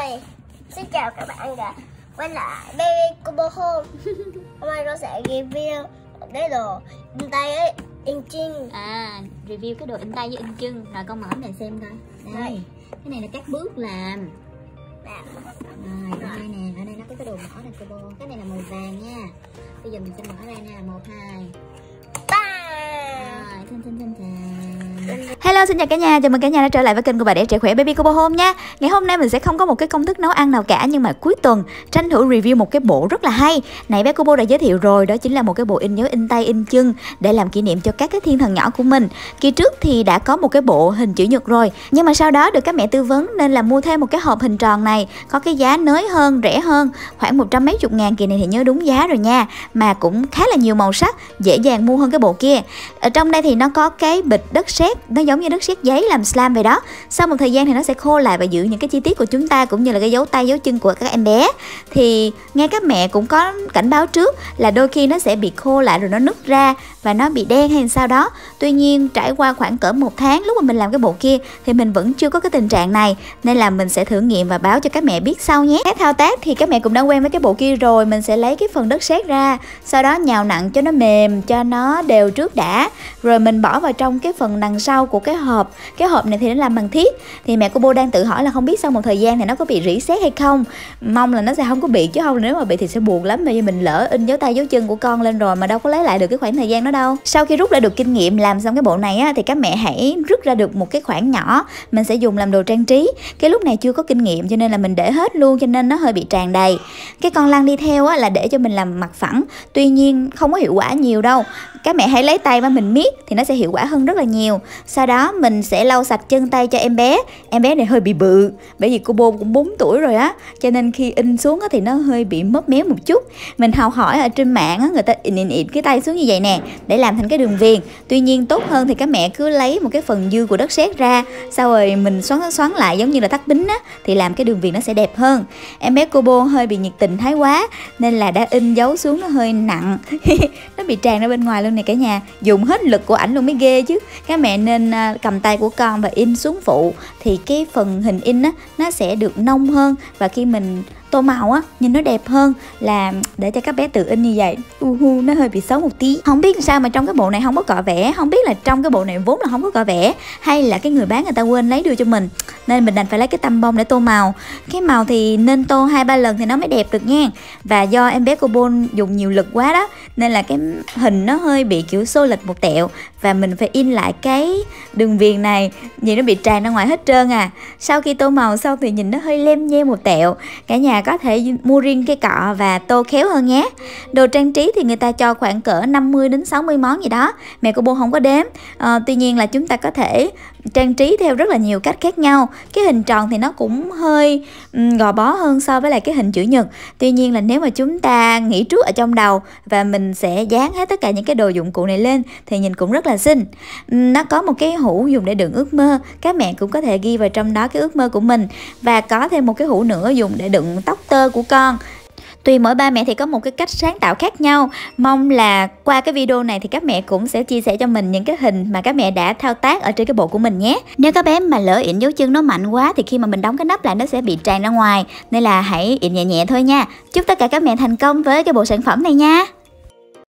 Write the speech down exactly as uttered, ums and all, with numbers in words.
ơi, xin chào các bạn đã quay lại Baby Combo Home. Hôm nay tôi sẽ review cái đồ in tay ấy, in chân. À, review cái đồ in tay với in chân. Rồi con mở này xem coi. Đây, đây. Cái này là các bước làm. Làm. Rồi, ở đây nè, ở đây nó có cái đồ mở này cô bô. Cái này là màu vàng nha. Bây giờ mình sẽ mở ra nha, một, hai. Rồi, xin xin xin chào. Hello, xin chào cả nhà, chào mừng cả nhà đã trở lại với kênh của bà đẻ trẻ khỏe Baby Combo Home nha. Ngày hôm nay mình sẽ không có một cái công thức nấu ăn nào cả, nhưng mà cuối tuần tranh thủ review một cái bộ rất là hay. Nãy bé Combo đã giới thiệu rồi, đó chính là một cái bộ in dấu in tay in chân để làm kỷ niệm cho các cái thiên thần nhỏ của mình. Kỳ trước thì đã có một cái bộ hình chữ nhật rồi, nhưng mà sau đó được các mẹ tư vấn nên là mua thêm một cái hộp hình tròn này, có cái giá nới hơn, rẻ hơn, khoảng một trăm mấy chục ngàn. Kỳ này thì nhớ đúng giá rồi nha, mà cũng khá là nhiều màu sắc, dễ dàng mua hơn cái bộ kia. Ở trong đây thì nó có cái bịch đất sét, nó giống như đất sét giấy làm slime vậy đó. Sau một thời gian thì nó sẽ khô lại và giữ những cái chi tiết của chúng ta cũng như là cái dấu tay dấu chân của các em bé. Thì nghe các mẹ cũng có cảnh báo trước là đôi khi nó sẽ bị khô lại rồi nó nứt ra và nó bị đen hay sao đó. Tuy nhiên trải qua khoảng cỡ một tháng lúc mà mình làm cái bộ kia thì mình vẫn chưa có cái tình trạng này, nên là mình sẽ thử nghiệm và báo cho các mẹ biết sau nhé. Các thao tác thì các mẹ cũng đã quen với cái bộ kia rồi. Mình sẽ lấy cái phần đất sét ra, sau đó nhào nặn cho nó mềm, cho nó đều trước đã, rồi mình bỏ vào trong cái phần đằng sau của cái hộp. Cái hộp này thì nó làm bằng thiết. Thì mẹ của Bô đang tự hỏi là không biết sau một thời gian thì nó có bị rỉ sét hay không. Mong là nó sẽ không có bị, chứ không nếu mà bị thì sẽ buồn lắm. Bây giờ mình lỡ in dấu tay dấu chân của con lên rồi mà đâu có lấy lại được cái khoảng thời gian đó đâu. Sau khi rút ra được kinh nghiệm làm xong cái bộ này á, thì các mẹ hãy rút ra được một cái khoảng nhỏ mình sẽ dùng làm đồ trang trí. Cái lúc này chưa có kinh nghiệm cho nên là mình để hết luôn, cho nên nó hơi bị tràn đầy. Cái con lăn đi theo á, là để cho mình làm mặt phẳng, tuy nhiên không có hiệu quả nhiều đâu. Các mẹ hãy lấy tay mà mình miết thì nó sẽ hiệu quả hơn rất là nhiều. Sau đó mình sẽ lau sạch chân tay cho em bé. Em bé này hơi bị bự, bởi vì cô Bô cũng bốn tuổi rồi á, cho nên khi in xuống á thì nó hơi bị móp méo một chút. Mình học hỏi ở trên mạng á, người ta in in in cái tay xuống như vậy nè để làm thành cái đường viền. Tuy nhiên tốt hơn thì các mẹ cứ lấy một cái phần dư của đất sét ra, sau rồi mình xoắn xoắn lại giống như là thắt bính á, thì làm cái đường viền nó sẽ đẹp hơn. Em bé cô Bô hơi bị nhiệt tình thái quá nên là đã in dấu xuống nó hơi nặng nó bị tràn ra bên ngoài luôn này cả nhà. Dùng hết lực của ảnh luôn mới ghê chứ. Các mẹ nên cầm tay của con và in xuống phụ thì cái phần hình in á nó sẽ được nông hơn, và khi mình tô màu á nhìn nó đẹp hơn là để cho các bé tự in như vậy. Uhu, nó hơi bị xấu một tí. Không biết sao mà trong cái bộ này không có cọ vẽ, không biết là trong cái bộ này vốn là không có cọ vẽ hay là cái người bán người ta quên lấy đưa cho mình, nên mình đành phải lấy cái tăm bông để tô màu. Cái màu thì nên tô hai ba lần thì nó mới đẹp được nha. Và do em bé cô Bôn dùng nhiều lực quá đó nên là cái hình nó hơi bị kiểu xô lệch một tẹo, và mình phải in lại cái đường viền này vì nó bị tràn ra ngoài hết trơn à. Sau khi tô màu xong thì nhìn nó hơi lem nhem một tẹo. Cả nhà có thể mua riêng cái cọ và tô khéo hơn nhé. Đồ trang trí thì người ta cho khoảng cỡ năm mươi đến sáu mươi món gì đó, mẹ của Bô không có đếm. à, Tuy nhiên là chúng ta có thể trang trí theo rất là nhiều cách khác nhau. Cái hình tròn thì nó cũng hơi um, gò bó hơn so với lại cái hình chữ nhật. Tuy nhiên là nếu mà chúng ta nghĩ trước ở trong đầu và mình sẽ dán hết tất cả những cái đồ dụng cụ này lên thì nhìn cũng rất là xinh. um, Nó có một cái hũ dùng để đựng ước mơ, các mẹ cũng có thể ghi vào trong đó cái ước mơ của mình. Và có thêm một cái hũ nữa dùng để đựng tóc tơ của con. Tùy mỗi ba mẹ thì có một cái cách sáng tạo khác nhau. Mong là qua cái video này thì các mẹ cũng sẽ chia sẻ cho mình những cái hình mà các mẹ đã thao tác ở trên cái bộ của mình nhé. Nếu các bé mà lỡ in dấu chân nó mạnh quá thì khi mà mình đóng cái nắp lại nó sẽ bị tràn ra ngoài, nên là hãy in nhẹ nhẹ thôi nha. Chúc tất cả các mẹ thành công với cái bộ sản phẩm này nha.